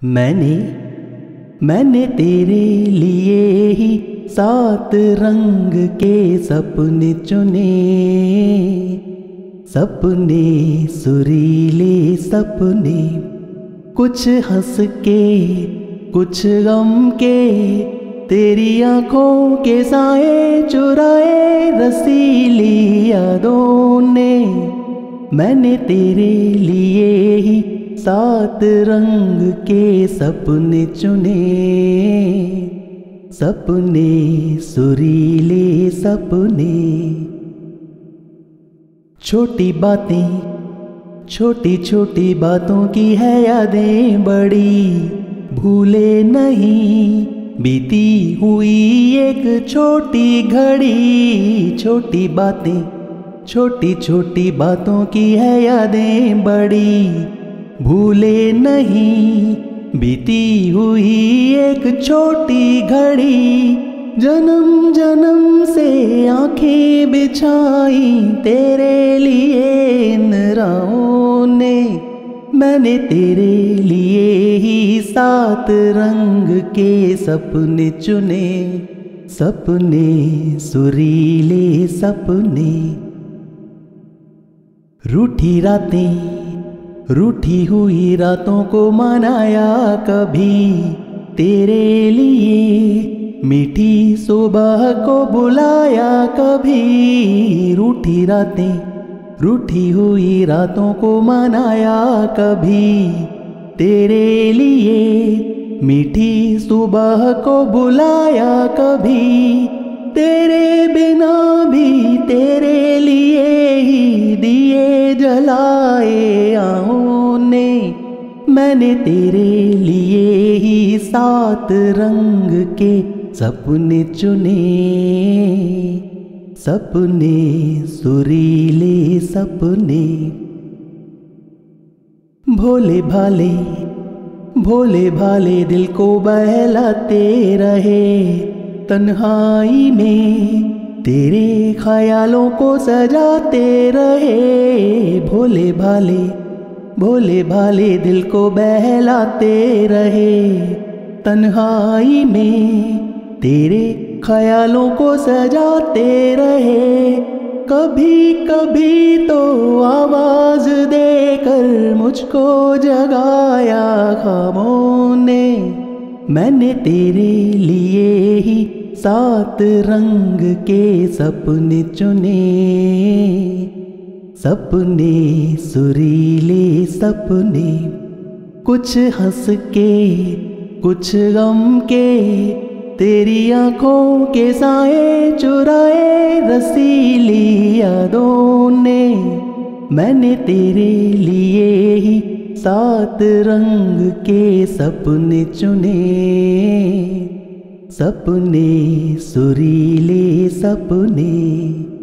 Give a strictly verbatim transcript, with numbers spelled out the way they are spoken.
मैंने मैंने तेरे लिए ही सात रंग के सपने चुने, सपने सुरीले सपने, कुछ हंस के कुछ गम के, तेरी आंखों के साए चुराए रसीली यादों ने। मैंने तेरे लिए ही सात रंग के सपने चुने, सपने सुरीले सपने। छोटी बातें छोटी छोटी बातों की है यादें बड़ी, भूले नहीं बीती हुई एक छोटी घड़ी। छोटी बातें छोटी छोटी बातों की है यादें बड़ी, भूले नहीं बीती हुई एक छोटी घड़ी। जन्म जन्म से आंखें बिछाई तेरे लिए इन राहों ने। मैंने तेरे लिए ही सात रंग के सपने चुने, सपने सुरीले सपने। रूठी रातें रूठी हुई रातों को मनाया कभी तेरे लिए, मीठी सुबह को बुलाया कभी। रूठी रातें रूठी हुई रातों को मनाया कभी तेरे लिए, मीठी सुबह को बुलाया कभी। तेरे बिना भी तेरे लिए ही दिए जलाए आहों ने। मैंने तेरे लिए ही सात रंग के सपने चुने, सपने सुरीले सपने। भोले भाले भोले भाले दिल को बहलाते रहे, तन्हाई में तेरे ख्यालों को सजाते रहे। भोले भाले भोले भाले दिल को बहलाते रहे, तन्हाई में तेरे ख्यालों को सजाते रहे। कभी कभी तो आवाज देकर मुझको जगाया ख्वाबों ने। मैंने तेरे लिए ही सात रंग के सपने चुने, सपने सुरीले सपने। कुछ हंस के कुछ गम के, तेरी आंखों के साए चुराए रसीली यादों ने। मैंने तेरे लिए ही सात रंग के सपने चुने, सपने सुरीले सपने।